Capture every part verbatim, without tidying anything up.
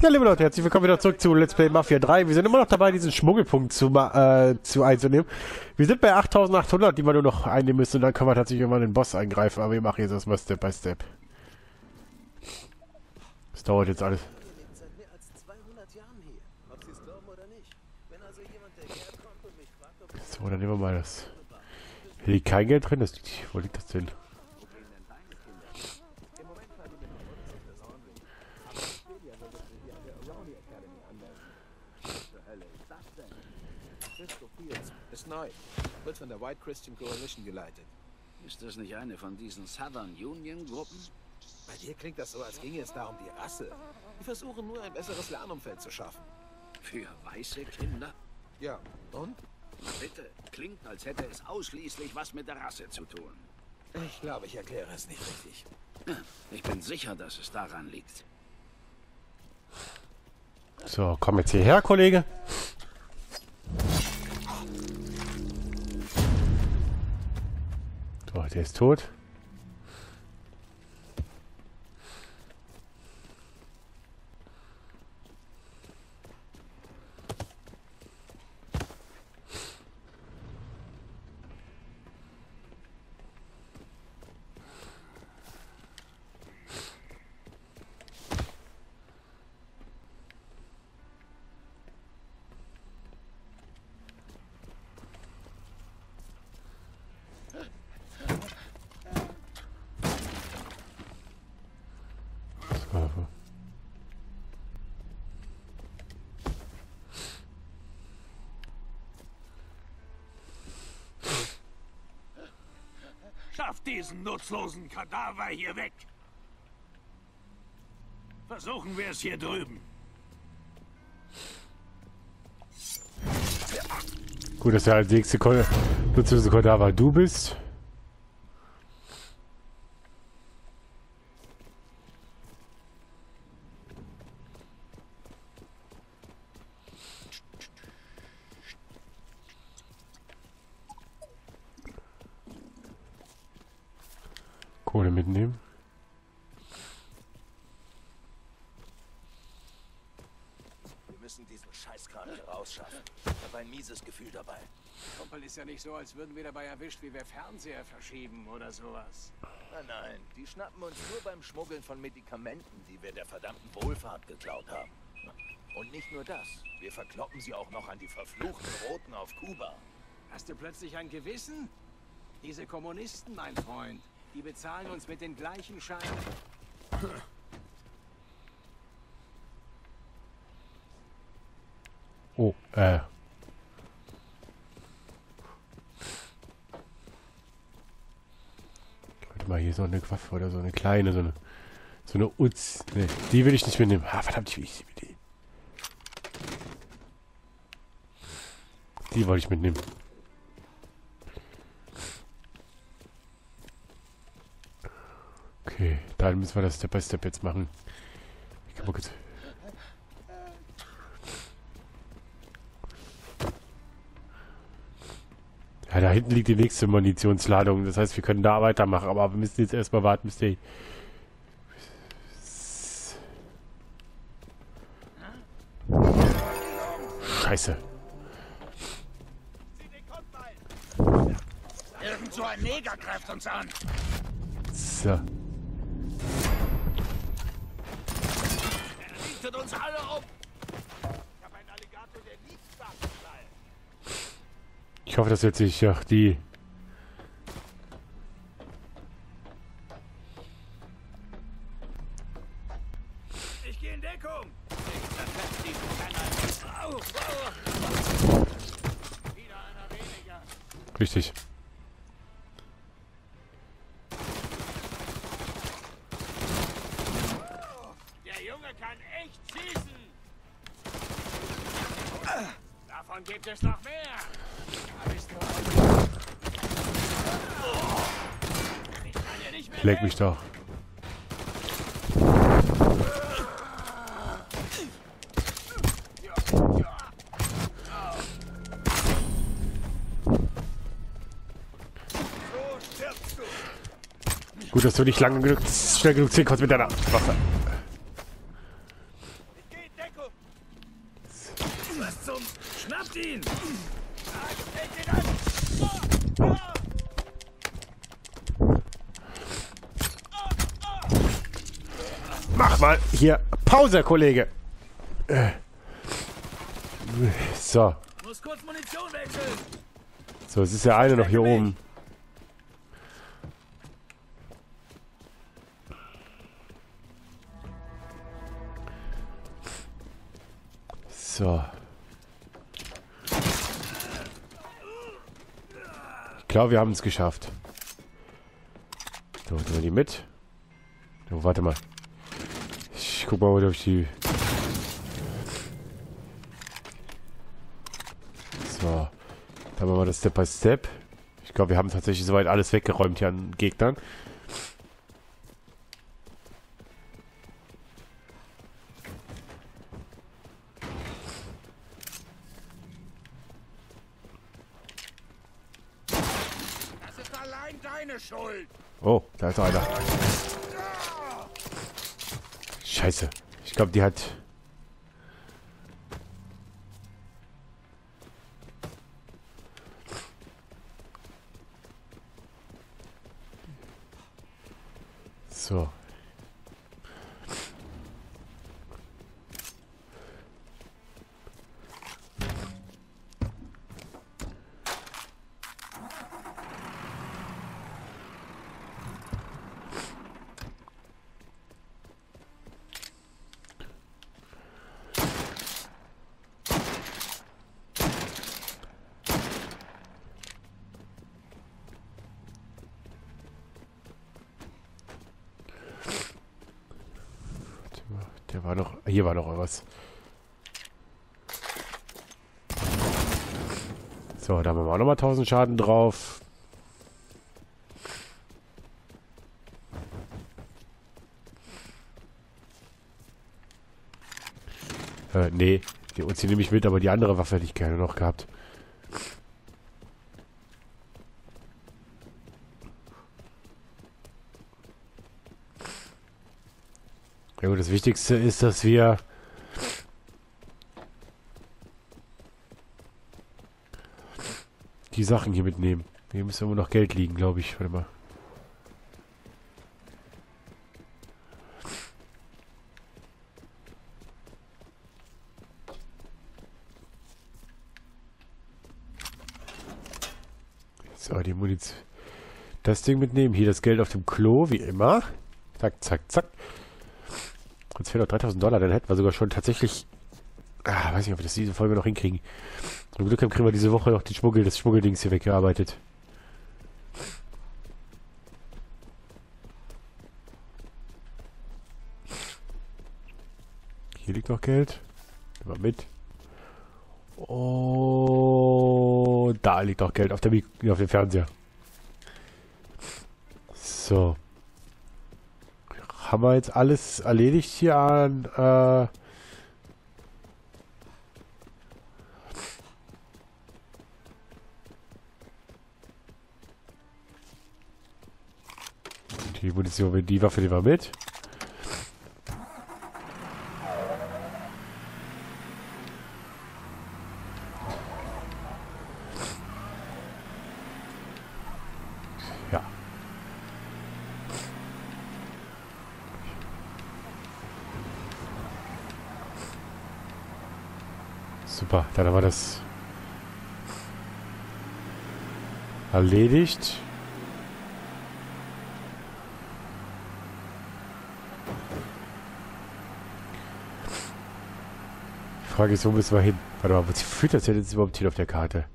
Ja, liebe Leute, herzlich willkommen wieder zurück zu Let's Play Mafia drei. Wir sind immer noch dabei, diesen Schmuggelpunkt zu, äh, zu einzunehmen. Wir sind bei achttausendachthundert, die wir nur noch einnehmen müssen. Und dann können wir tatsächlich irgendwann den Boss eingreifen. Aber wir machen jetzt erstmal Step by Step. Das dauert jetzt alles. So, dann nehmen wir mal das. Hier liegt kein Geld drin. Das liegt, wo liegt das denn? Ist neu. Wird von der White Christian Coalition geleitet. Ist das nicht eine von diesen Southern Union Gruppen? Bei dir klingt das so, als ginge es da um die Rasse. Die versuchen nur, ein besseres Lernumfeld zu schaffen. Für weiße Kinder? Ja, und? Na bitte, klingt, als hätte es ausschließlich was mit der Rasse zu tun. Ich glaube, ich erkläre es nicht richtig. Ich bin sicher, dass es daran liegt. So, komm jetzt hierher, Kollege. So, der ist tot. Schafft diesen nutzlosen Kadaver hier weg! Versuchen wir es hier drüben. Gut, dass der als nächste nutzlose Kadaver du bist. Kohle mitnehmen. Wir müssen diesen Scheißkram hier rausschaffen. Ich habe ein mieses Gefühl dabei. Kumpel, ist ja nicht so, als würden wir dabei erwischt, wie wir Fernseher verschieben oder sowas. Nein, nein, die schnappen uns nur beim Schmuggeln von Medikamenten, die wir der verdammten Wohlfahrt geklaut haben. Und nicht nur das, wir verkloppen sie auch noch an die verfluchten Roten auf Kuba. Hast du plötzlich ein Gewissen? Diese Kommunisten, mein Freund, die bezahlen uns mit den gleichen Scheinen. Oh, äh. Warte mal, hier ist noch eine Waffe oder so eine kleine, so eine, so eine Uz. Ne, die will ich nicht mitnehmen. Ah, verdammt, ich will ich die. Die wollte ich mitnehmen. Okay, dann müssen wir das Step by Step jetzt machen. Ich kann mal kurz. Ja, da hinten liegt die nächste Munitionsladung. Das heißt, wir können da weitermachen, aber wir müssen jetzt erstmal warten, bis die. Scheiße. Irgend so ein Neger greift uns an. So. Er richtet uns alle um. Ich habe einen Alligator, der liebt Staatsfleisch. Ich hoffe, dass jetzt sich ja die. Ich gehe in Deckung. Au, au. Wieder einer weniger. Richtig. Der Junge kann echt schießen. Davon gibt es noch mehr. Da bist du. Ich kann dir nicht mehr Leck mich doch. Gut, dass du nicht lange genug, schnell genug ziehen konntest mit deiner Waffe. Geht mal hier Pause, Kollege. Äh. So. Muss kurz Munition wechseln. So, es ist ja eine noch hier oben. So. Ich glaube, wir haben es geschafft. So, nehmen wir die mit. So, warte mal. Ich guck mal, ob ich die... So. Dann machen wir das Step by Step. Ich glaube, wir haben tatsächlich soweit alles weggeräumt hier an Gegnern. Das ist allein deine Schuld. Oh, da ist einer. Scheiße. Ich glaube, die hat... So. Der war noch... Hier war noch was. So, da haben wir auch nochmal tausend Schaden drauf. Äh, nee. Die Uzi nehme ich mit, aber die andere Waffe hätte ich gerne noch gehabt. Ja gut, das Wichtigste ist, dass wir die Sachen hier mitnehmen. Hier müsste irgendwo noch Geld liegen, glaube ich. Warte mal. So, die Munition. Das Ding mitnehmen. Hier das Geld auf dem Klo, wie immer. Zack, zack, zack. Jetzt fehlen noch dreitausend Dollar, dann hätten wir sogar schon tatsächlich... Ah, weiß nicht, ob wir das diese Folge noch hinkriegen. Zum Glück kriegen wir diese Woche noch die Schmuggel, das Schmuggeldings hier weggearbeitet. Hier liegt noch Geld. Nehmen wir mit. Oh, da liegt noch Geld auf, der Mik auf dem Fernseher. So. Haben wir jetzt alles erledigt hier an... Äh die Munition, die Waffe nehmen wir mit. Ja. Super, dann haben wir das erledigt. Die Frage ist, wo müssen wir hin? Warte mal, wo führt das denn jetzt überhaupt hin auf der Karte?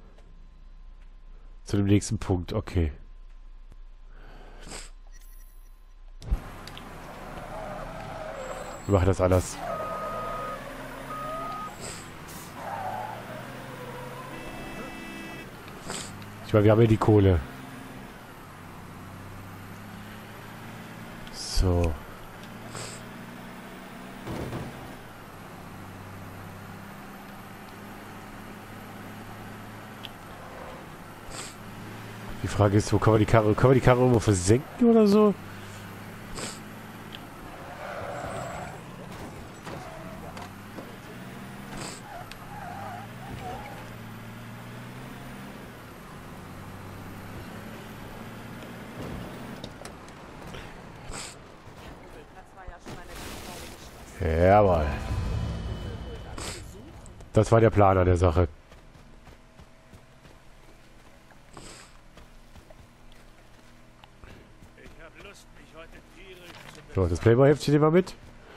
Zu dem nächsten Punkt, okay. Wir machen das anders. Ich meine, wir haben ja die Kohle. So. Die Frage ist, wo kann man die Karre, kann man die Karre irgendwo versenken oder so? Jawohl. Das war der Planer der Sache. Ich habe Lust, mich heute tierisch zu So, das Playboy-Heftchen nehmen wir mit.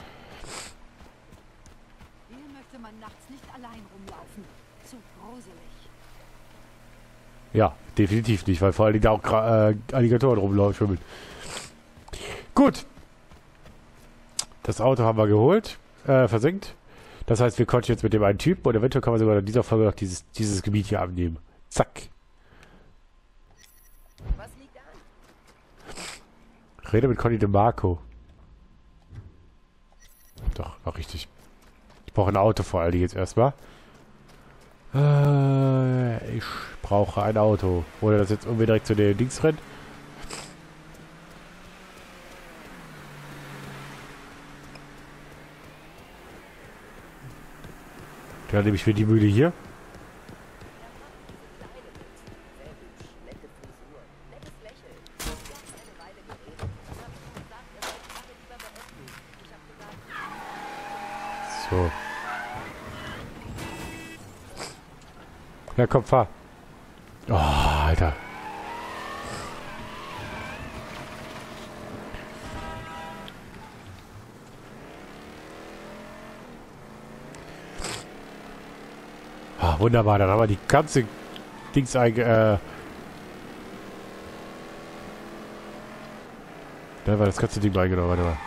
Hier möchte man nachts nicht allein rumlaufen. Zu gruselig. Ja, definitiv nicht, weil vor allen Dingen da auch äh, Alligatoren rumlaufen schwimmen. Gut. Das Auto haben wir geholt, äh, versenkt. Das heißt, wir konnten jetzt mit dem einen Typen und eventuell kann man sogar in dieser Folge noch dieses, dieses Gebiet hier abnehmen. Zack. Was liegt an? Rede mit Conny DeMarco. Doch, war richtig. Ich brauche ein Auto vor allen Dingen jetzt erstmal. Äh, ich brauche ein Auto. Oder das jetzt irgendwie direkt zu den Dings rennt. Ja, nehme ich mir die Mühle hier. So. Ja, komm, fahr. Oh, Alter. Ah, wunderbar, dann haben wir die ganze Dings einge... Äh, da war das ganze Ding eingenommen, warte mal.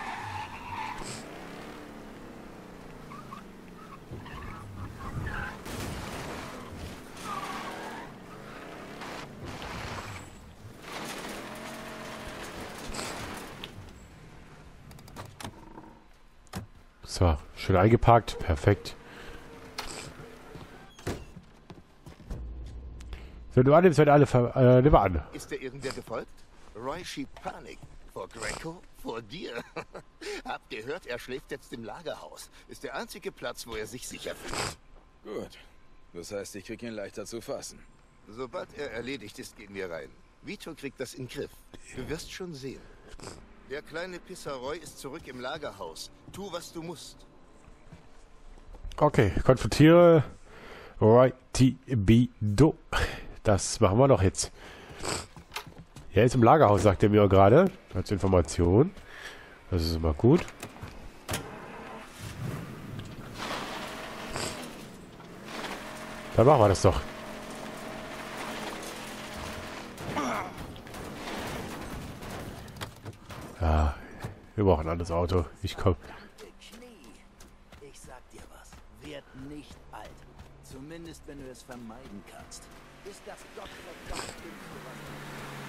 So, schön eingeparkt, perfekt. Wenn du annimmst, werden alle ver äh, nimm mal an. Ist dir irgendwer gefolgt? Roy schiebt Panik. Vor Greco? Vor dir? Habt ihr gehört, er schläft jetzt im Lagerhaus. Ist der einzige Platz, wo er sich sicher fühlt. Gut. Das heißt, ich krieg ihn leichter zu fassen. Sobald er erledigt ist, gehen wir rein. Vito kriegt das in den Griff. Du wirst schon sehen. Der kleine Pisser Roy ist zurück im Lagerhaus. Tu, was du musst. Okay, konfrontiere Roy T. Bido. Das machen wir doch jetzt. Er ist im Lagerhaus, sagt er mir gerade. Als Information. Das ist immer gut. Dann machen wir das doch. Ja, wir brauchen ein anderes Auto. Ich komm. Knie. Ich sag dir was. Werd nicht alt. Zumindest wenn du es vermeiden kannst. Ist das Gottverdammt Dümmste, was du...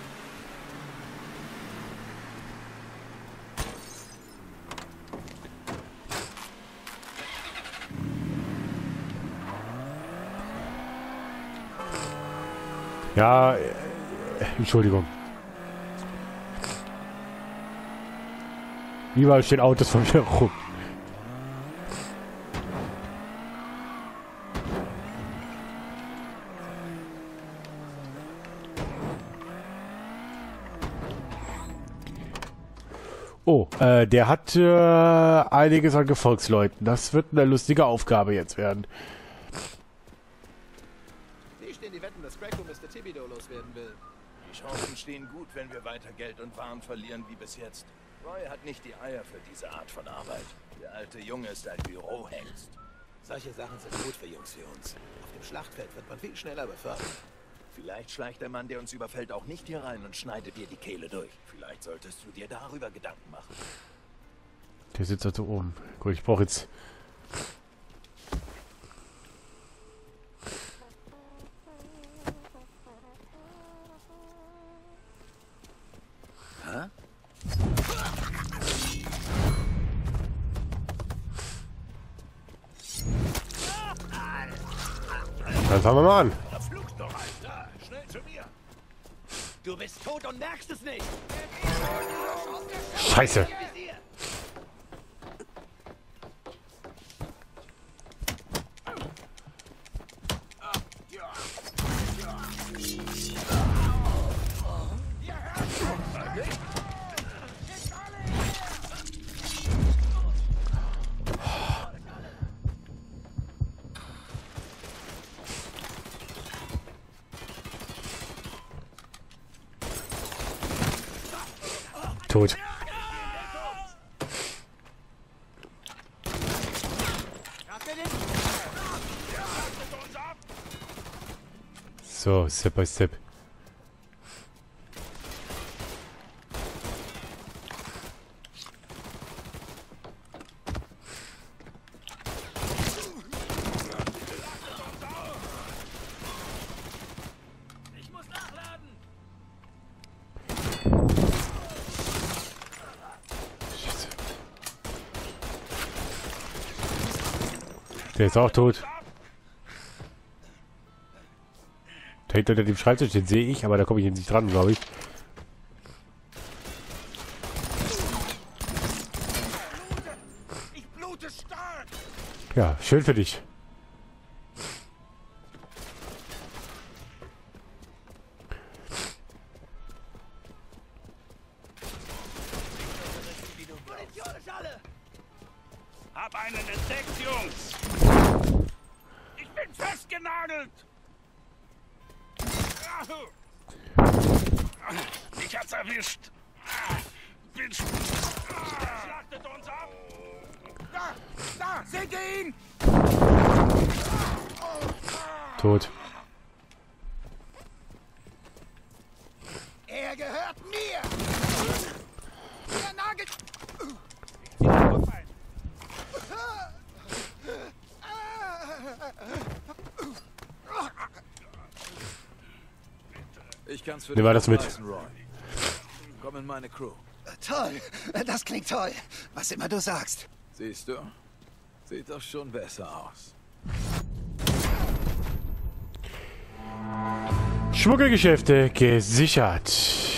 Ja, äh, Entschuldigung. Überall stehen Autos von mir rum. Oh, äh, der hat äh, einiges an Gefolgsleuten. Das wird eine lustige Aufgabe jetzt werden. Wie stehen die Wetten, dass Greco Mister Thibodeau loswerden will? Die Chancen stehen gut, wenn wir weiter Geld und Waren verlieren wie bis jetzt. Roy hat nicht die Eier für diese Art von Arbeit. Der alte Junge ist ein Bürohengst. Solche Sachen sind gut für Jungs wie uns. Auf dem Schlachtfeld wird man viel schneller befördert. Vielleicht schleicht der Mann, der uns überfällt, auch nicht hier rein und schneidet dir die Kehle durch. Vielleicht solltest du dir darüber Gedanken machen. Der sitzt also oben. Gut, ich brauche jetzt... Hä? Dann fangen wir mal an. Verflucht doch, Alter! Schnell zu mir! Du bist tot und merkst es nicht! Scheiße. Tot. So, Step by Step. Der ist auch tot. Da hinter dem Schreibtisch, den sehe ich, aber da komme ich nicht dran, glaube ich. Ja, schön für dich. Hab einen entdeckt, Jungs! Ich bin festgenagelt! Ich hab's erwischt! Bin schlachtet uns ab! Da! Da! Seht ihr ihn? Tot. Er gehört mir! Der nagelt... Ich kann's für Nimm mal dich das mit. abreißen, Roy. Komm in meine Crew. Toll! Das klingt toll! Was immer du sagst. Siehst du? Sieht doch schon besser aus. Schmuggelgeschäfte gesichert.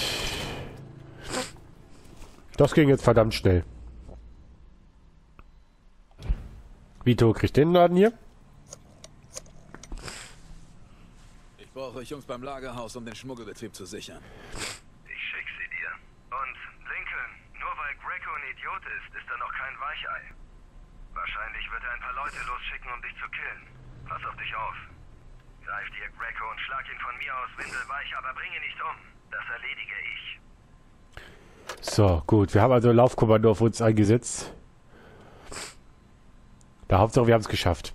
Das ging jetzt verdammt schnell. Vito kriegt den Laden hier. Ich brauche euch Jungs beim Lagerhaus, um den Schmuggelbetrieb zu sichern. Ich schick sie dir. Und, Lincoln, nur weil Greco ein Idiot ist, ist er noch kein Weichei. Wahrscheinlich wird er ein paar Leute losschicken, um dich zu killen. Pass auf dich auf. Greif dir Greco und schlag ihn von mir aus windelweich, aber bring ihn nicht um. Das erledige ich. So, gut. Wir haben also Laufkommando auf uns eingesetzt. Da Hauptsache, wir haben es geschafft.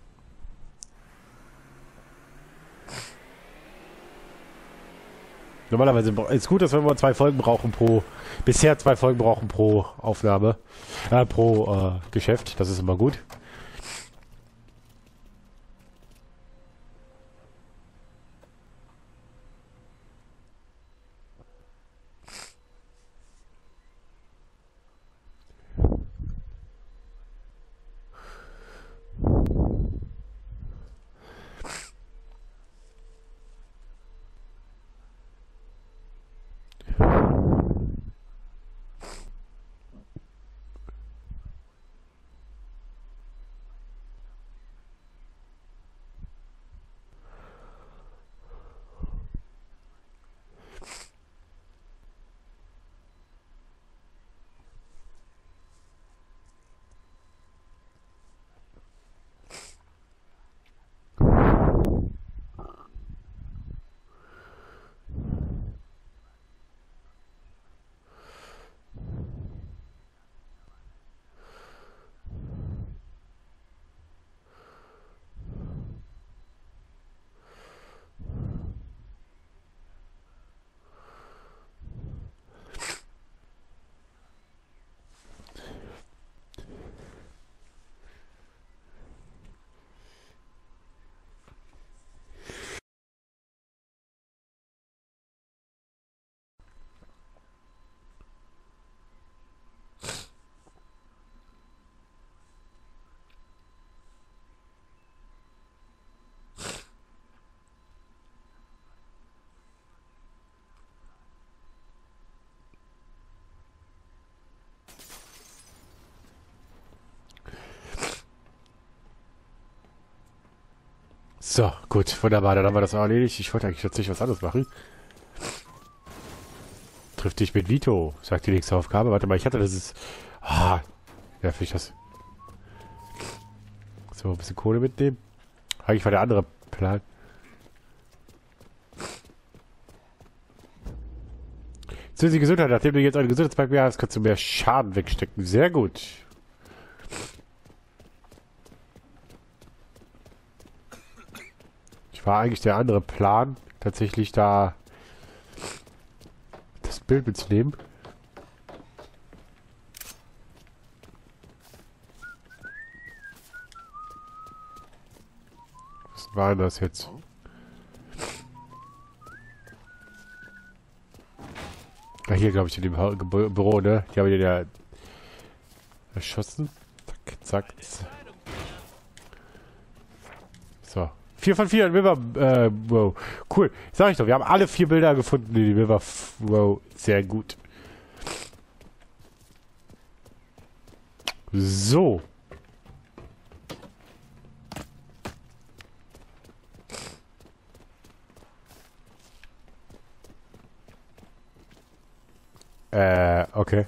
Normalerweise ist gut, dass wir immer zwei Folgen brauchen pro... Bisher zwei Folgen brauchen pro Aufnahme. Äh, pro äh, Geschäft. Das ist immer gut. So, gut, wunderbar, dann haben wir das auch erledigt. Ich wollte eigentlich tatsächlich was anderes machen. Triff dich mit Vito, sagt die nächste Aufgabe. Warte mal, ich hatte das ist... Ah, ja, finde ich das... So, ein bisschen Kohle mitnehmen. Eigentlich war der andere Plan. Zusätzliche Gesundheit. Nachdem du jetzt eine Gesundheitspack mehr hast, kannst du mehr Schaden wegstecken. Sehr gut. Ich war eigentlich der andere Plan, tatsächlich da das Bild mitzunehmen. Was war denn das jetzt? Ah, hier, glaube ich, in dem Bü Büro, ne? Die haben den ja erschossen. Zack, zack. So. Vier von vier in River, äh, wow. Cool. Sag ich doch, wir haben alle vier Bilder gefunden in die River, wow. Sehr gut. So. Äh, okay.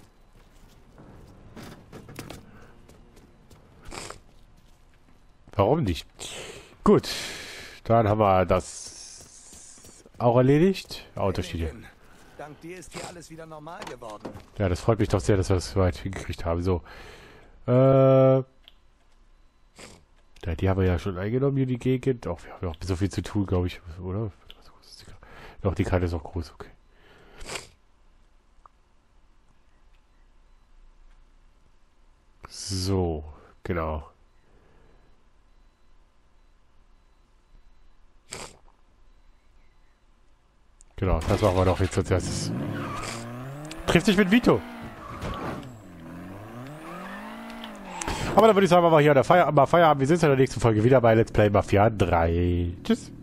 Warum nicht? Gut. Dann haben wir das auch erledigt. Auto steht hier. Dank dir ist hier alles wieder normal geworden. Ja, das freut mich doch sehr, dass wir das so weit hingekriegt haben. So. Äh. Ja, die haben wir ja schon eingenommen hier, die Gegend. Auch wir haben ja auch so viel zu tun, glaube ich. Oder? Doch, die Karte ist auch groß, okay. So, genau. Genau, das machen wir doch jetzt als erstes. Trifft sich mit Vito. Aber dann würde ich sagen, wir mal hier an der Feier, mal Feierabend. Wir sehen uns in der nächsten Folge wieder bei Let's Play Mafia drei. Tschüss.